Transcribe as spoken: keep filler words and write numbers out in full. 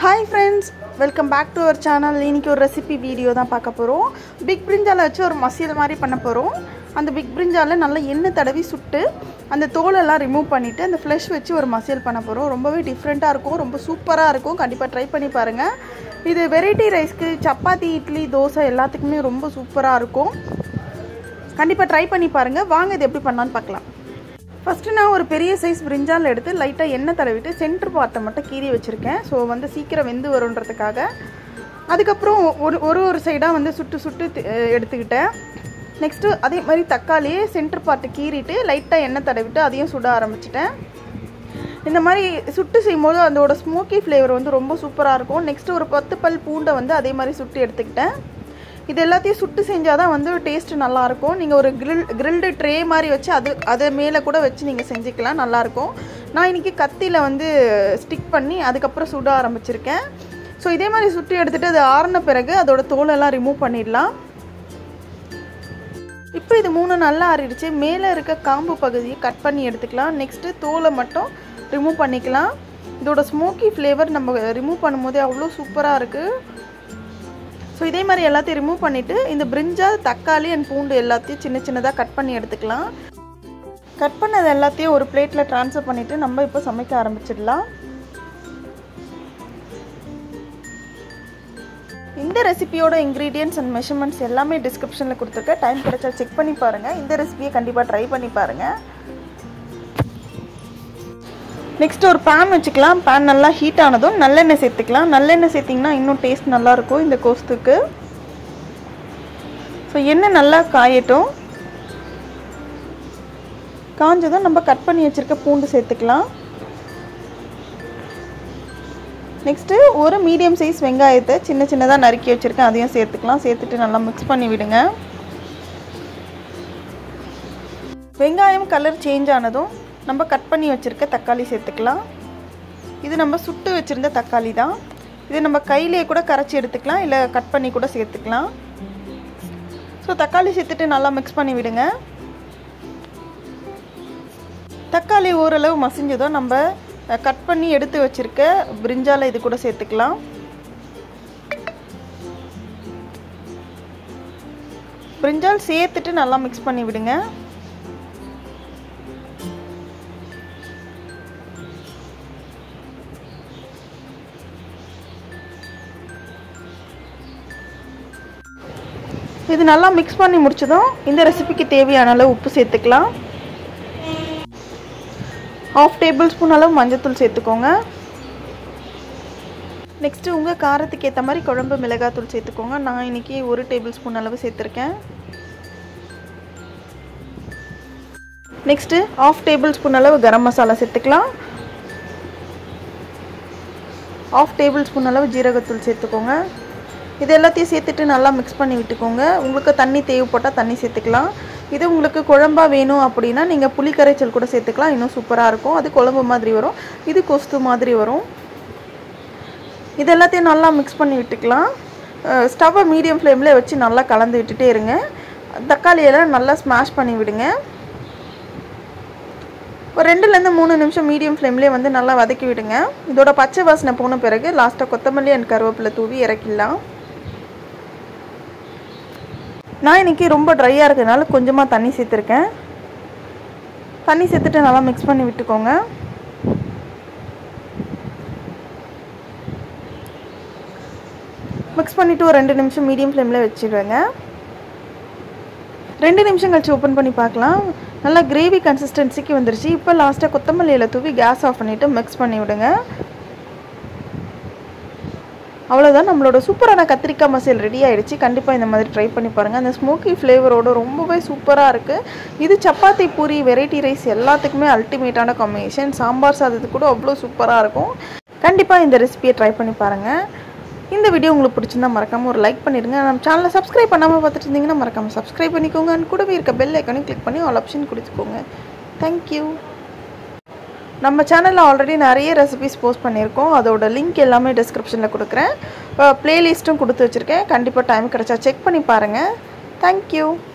Hi friends, welcome back to our channel. இன்னைக்கு ஒரு recipe video தான் பார்க்க போறோம். பிக் பிரிஞ்சால வச்சு ஒரு மசியல் மாதிரி பண்ண போறோம். அந்த பிக் பிரிஞ்சால நல்ல எண்ணெய் தடவி சுட்டு அந்த தோல் எல்லாம் ரிமூவ் பண்ணிட்டு அந்த ஃப்ளஷ் வச்சு ஒரு மசியல் பண்ண போறோம். ரொம்பவே டிஃபரண்டா இருக்கும், ரொம்ப சூப்பரா இருக்கும். கண்டிப்பா ட்ரை பண்ணி பாருங்க. இது வெரைட்டி ரைஸ்க்கு, சப்பாத்தி, இட்லி, தோசை எல்லாத்துக்குமே ரொம்ப சூப்பரா இருக்கும். கண்டிப்பா ட்ரை பண்ணி பாருங்க. வாங்க இது எப்படி பண்ணலாம்னு பார்க்கலாம். ஃபர்ஸ்ட் நான் ஒரு பெரிய சைஸ் பிரிஞ்சால் எடுத்து லைட்டாக எண்ணெய் தடவிட்டு சென்டர் பார்ட்டை மட்டும் கீறி வச்சுருக்கேன். ஸோ வந்து சீக்கிரம் வெந்து வருன்றதுக்காக. அதுக்கப்புறம் ஒரு ஒரு ஒரு சைடாக வந்து சுட்டு சுட்டு எடுத்துக்கிட்டேன். நெக்ஸ்ட்டு அதே மாதிரி தக்காளியே சென்டர் பார்ட்டு கீறிட்டு லைட்டாக எண்ணெய் தடவிட்டு அதையும் சுட ஆரம்பிச்சிட்டேன். இந்த மாதிரி சுட்டு செய்யும்போது அதோட ஸ்மோக்கி ஃப்ளேவர் வந்து ரொம்ப சூப்பராக இருக்கும். நெக்ஸ்ட்டு ஒரு பத்து பல் பூண்டை வந்து அதே மாதிரி சுட்டு எடுத்துக்கிட்டேன். இது எல்லாத்தையும் சுட்டு செஞ்சால் தான் வந்து டேஸ்ட்டு நல்லாயிருக்கும். நீங்கள் ஒரு கிரில் கிரில்டு ட்ரே மாதிரி வச்சு அது அதை மேலே கூட வச்சு நீங்கள் செஞ்சுக்கலாம், நல்லாயிருக்கும். நான் இன்றைக்கி கத்தியில் வந்து ஸ்டிக் பண்ணி அதுக்கப்புறம் சுட ஆரம்பிச்சிருக்கேன். ஸோ இதே மாதிரி சுட்டு எடுத்துகிட்டு அது ஆறின பிறகு அதோட தோலெல்லாம் ரிமூவ் பண்ணிடலாம். இப்போ இது மூணு நல்லா ஆறிடுச்சு. மேலே இருக்க காம்பு பகுதியை கட் பண்ணி எடுத்துக்கலாம். நெக்ஸ்ட்டு தோலை மட்டும் ரிமூவ் பண்ணிக்கலாம். இதோட ஸ்மோக்கி ஃப்ளேவர் நம்ம ரிமூவ் பண்ணும்போதே அவ்வளோ சூப்பராக இருக்குது. ஸோ இதே மாதிரி எல்லாத்தையும் ரிமூவ் பண்ணிவிட்டு இந்த பிரிஞ்சால், தக்காளி அண்ட் பூண்டு எல்லாத்தையும் சின்ன சின்னதாக கட் பண்ணி எடுத்துக்கலாம். கட் பண்ணது எல்லாத்தையும் ஒரு பிளேட்டில் ட்ரான்ஸ்ஃபர் பண்ணிவிட்டு நம்ம இப்போ சமைக்க ஆரம்பிச்சிடலாம். இந்த ரெசிபியோட இன்க்ரீடியன்ட்ஸ் அண்ட் மெஷர்மெண்ட்ஸ் எல்லாமே டிஸ்கிரிப்ஷனில் கொடுத்துருக்கேன். டைம் கிடைச்சா செக் பண்ணி பாருங்கள். இந்த ரெசிபியை கண்டிப்பாக ட்ரை பண்ணி பாருங்கள். நெக்ஸ்ட் ஒரு பேன் வச்சுக்கலாம். பேன் நல்லா ஹீட் ஆனதும் நல்லெண்ணெய் சேர்த்துக்கலாம். நல்லெண்ணெய் சேர்த்திங்கன்னா இன்னும் டேஸ்ட் நல்லாயிருக்கும் இந்த கோஸ்துக்கு. ஸோ எண்ணெய் நல்லா காயட்டும். காஞ்சதும் நம்ம கட் பண்ணி வச்சுருக்க பூண்டு சேர்த்துக்கலாம். நெக்ஸ்ட்டு ஒரு மீடியம் சைஸ் வெங்காயத்தை சின்ன சின்னதாக நறுக்கி வச்சுருக்கேன், அதையும் சேர்த்துக்கலாம். சேர்த்துட்டு நல்லா மிக்ஸ் பண்ணி விடுங்க. வெங்காயம் கலர் சேஞ்ச் ஆனதும் நம்ம கட் பண்ணி வச்சுருக்க தக்காளி சேர்த்துக்கலாம். இது நம்ம சுட்டு வச்சுருந்த தக்காளி தான். இது நம்ம கையிலேயே கூட கரைச்சி எடுத்துக்கலாம், இல்லை கட் பண்ணி கூட சேர்த்துக்கலாம். ஸோ தக்காளி சேர்த்துட்டு நல்லா மிக்ஸ் பண்ணி விடுங்க. தக்காளி ஓரளவு மசிஞ்சதும் நம்ம கட் பண்ணி எடுத்து வச்சுருக்க பிரிஞ்சாலை இது கூட சேர்த்துக்கலாம். பிரிஞ்சால் சேர்த்துட்டு நல்லா மிக்ஸ் பண்ணி விடுங்க. இது நல்லா மிக்ஸ் பண்ணி முடிச்சதும் இந்த ரெசிபிக்கு தேவையான அளவு உப்பு சேர்த்துக்கலாம். ஹாஃப் டேபிள் ஸ்பூன் அளவு மஞ்சத்தூள் சேர்த்துக்கோங்க. நெக்ஸ்ட்டு உங்கள் காரத்துக்கு ஏற்ற மாதிரி குழம்பு மிளகாத்தூள் சேர்த்துக்கோங்க. நான் இன்றைக்கி ஒரு டேபிள் ஸ்பூன் அளவு சேர்த்துருக்கேன். நெக்ஸ்ட்டு ஹாஃப் டேபிள் ஸ்பூன் அளவு கரம் மசாலா சேர்த்துக்கலாம். ஹாஃப் டேபிள் ஸ்பூன் அளவு ஜீரகத்தூள் சேர்த்துக்கோங்க. இது எல்லாத்தையும் சேர்த்துட்டு நல்லா மிக்ஸ் பண்ணி விட்டுக்கோங்க. உங்களுக்கு தண்ணி தேவைப்பட்டால் தண்ணி சேர்த்துக்கலாம். இது உங்களுக்கு குழம்பா வேணும் அப்படின்னா நீங்கள் புளி கரைச்சல் கூட சேர்த்துக்கலாம், இன்னும் சூப்பராக இருக்கும். அது குழம்பு மாதிரி வரும், இது கொஸ்து மாதிரி வரும். இது எல்லாத்தையும் நல்லா மிக்ஸ் பண்ணி விட்டுக்கலாம். ஸ்டவ்வை மீடியம் ஃப்ளேமில் வச்சு நல்லா கலந்து விட்டுட்டே இருங்க. தக்காளியெல்லாம் நல்லா ஸ்மாஷ் பண்ணி விடுங்க. ஒரு ரெண்டுலேருந்து மூணு நிமிஷம் மீடியம் ஃப்ளேம்லேயே வந்து நல்லா வதக்கி விடுங்க. இதோட பச்சை வாசனை போன பிறகு லாஸ்ட்டாக கொத்தமல்லி அண்ட் கருவேப்பிலை தூவி இறக்கிடலாம். நான் இன்றைக்கி ரொம்ப ட்ரையாக இருக்கிறதுனால கொஞ்சமாக தண்ணி சேர்த்துருக்கேன். தண்ணி சேர்த்துட்டு நல்லா மிக்ஸ் பண்ணி விட்டுக்கோங்க. மிக்ஸ் பண்ணிவிட்டு ஒரு ரெண்டு நிமிஷம் மீடியம் ஃப்ளேமில் வச்சுடுவேங்க. ரெண்டு நிமிஷம் கழிச்சு ஓப்பன் பண்ணி பார்க்கலாம். நல்லா கிரேவி கன்சிஸ்டன்சிக்கு வந்துருச்சு. இப்போ லாஸ்ட்டாக கொத்தமல்லியில் தூவி கேஸ் ஆஃப் பண்ணிவிட்டு மிக்ஸ் பண்ணி விடுங்க. அவ்வளோதான், நம்மளோட சூப்பரான கத்திரிக்காய் மசியல் ரெடி ஆகிடுச்சு. கண்டிப்பாக இந்த மாதிரி ட்ரை பண்ணி பாருங்கள். அந்த ஸ்மோக்கி ஃப்ளேவரோடு ரொம்பவே சூப்பராக இருக்குது. இது சப்பாத்தி, பூரி, வெரைட்டி ரைஸ் எல்லாத்துக்குமே அல்டிமேட்டான காம்பினேஷன். சாம்பார் சாதத்துக்கு கூட அவ்வளோ சூப்பராக இருக்கும். கண்டிப்பாக இந்த ரெசிபியை ட்ரை பண்ணி பாருங்கள். இந்த வீடியோ உங்களுக்கு பிடிச்சிருந்தா மறக்காமல் ஒரு லைக் பண்ணிடுங்க. நம்ம சேனலை சப்ஸ்கிரைப் பண்ணாமல் பார்த்துட்டு இருந்தீங்கன்னா மறக்காமல் சப்ஸ்கிரைப் பண்ணிக்கோங்க. அண்ட் கூடவே இருக்க பெல் ஐக்கானையும் கிளிக் பண்ணி ஆல் ஆப்ஷன் கொடுத்துக்கோங்க. தேங்க்யூ. நம்ம சேனலில் ஆல்ரெடி நிறைய ரெசிபிஸ் போஸ்ட் பண்ணியிருக்கோம். அதோட லிங்க் எல்லாமே டிஸ்கிரிப்ஷனில் கொடுக்குறேன். ப்ளேலிஸ்ட்டும் கொடுத்து வச்சுருக்கேன். கண்டிப்பாக டைம் கிடைச்சா செக் பண்ணி பாருங்கள். தேங்க்யூ.